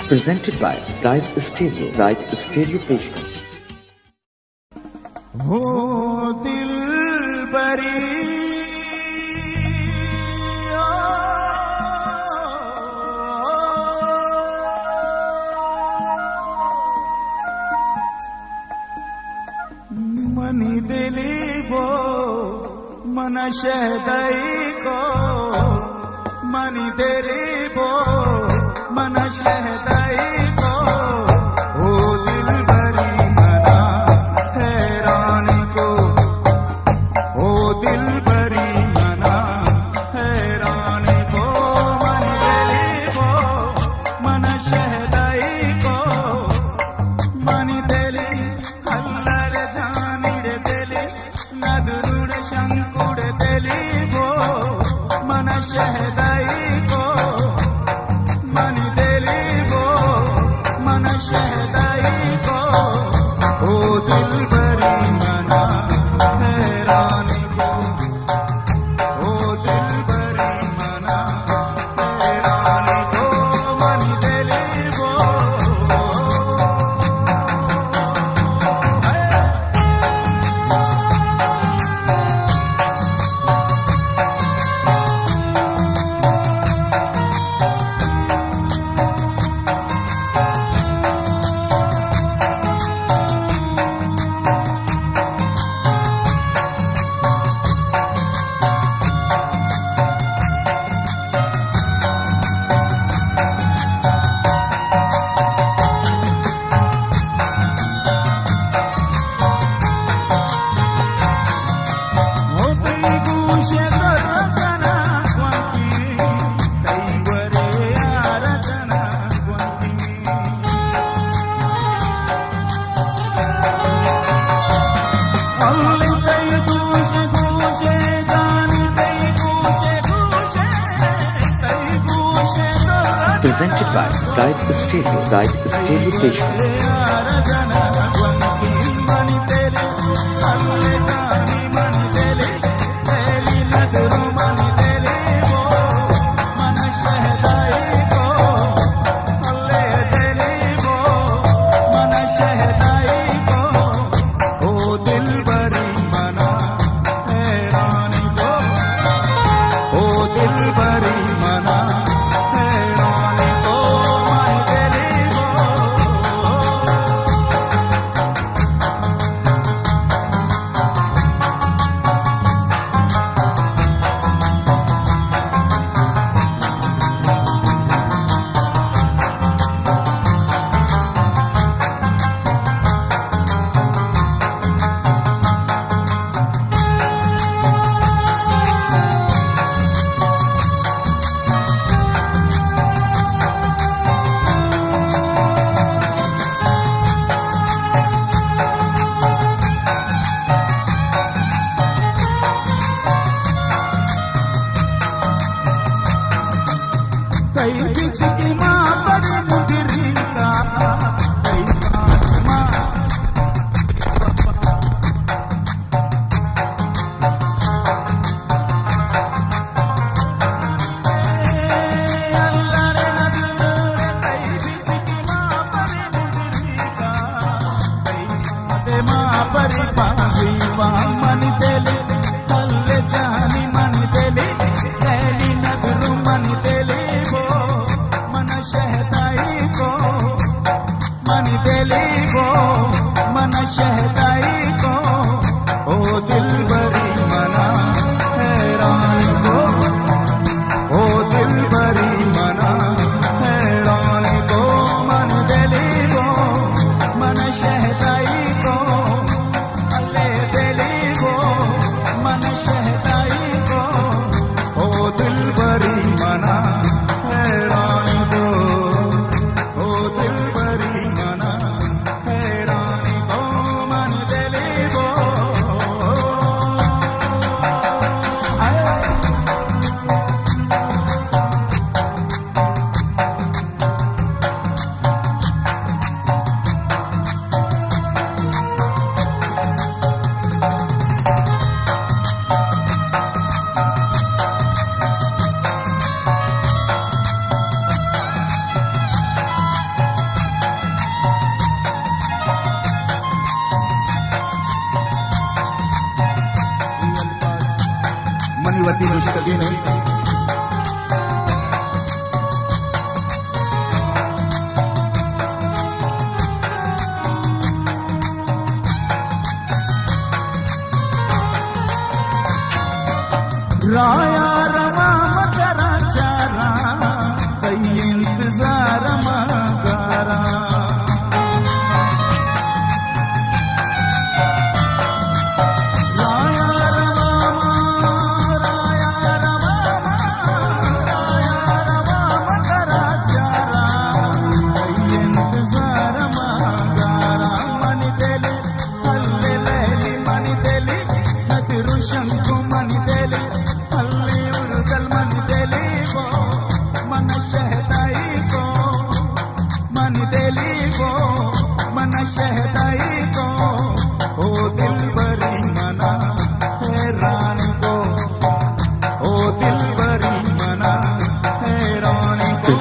Presented by Zaid Stereo. Zaid Stereo पेश हो दिल बरी मनी दिली वो मन शहदाई को मनी दिली वो मन शहदाई को ओ दिल भरी मना हैरान को ओ दिल भरी मना हैरान को मनी दिली वो मन शहदाई को मनी दिली अल्लाह जानिड़े दिली नदरुड़ शंकुड़ दिली वो मन शहदाई को मनी दिली वो मन शहदाई को ओ दिल भरी मना हैरान को ओ दिल भरी मना हैरान को मनी दिली वो Presented by Zaid Stereo. Zaid Stereo पेश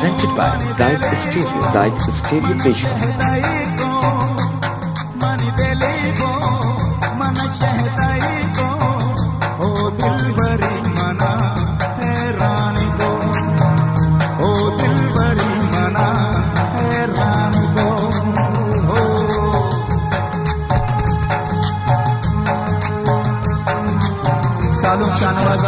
presented by Zaid Studio. Zaid Studio Vision. सालों शानवाजा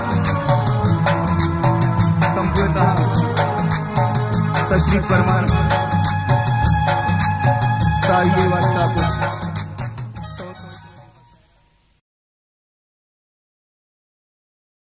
कंप्यूटर तशरीफ फरमान ताइये वाला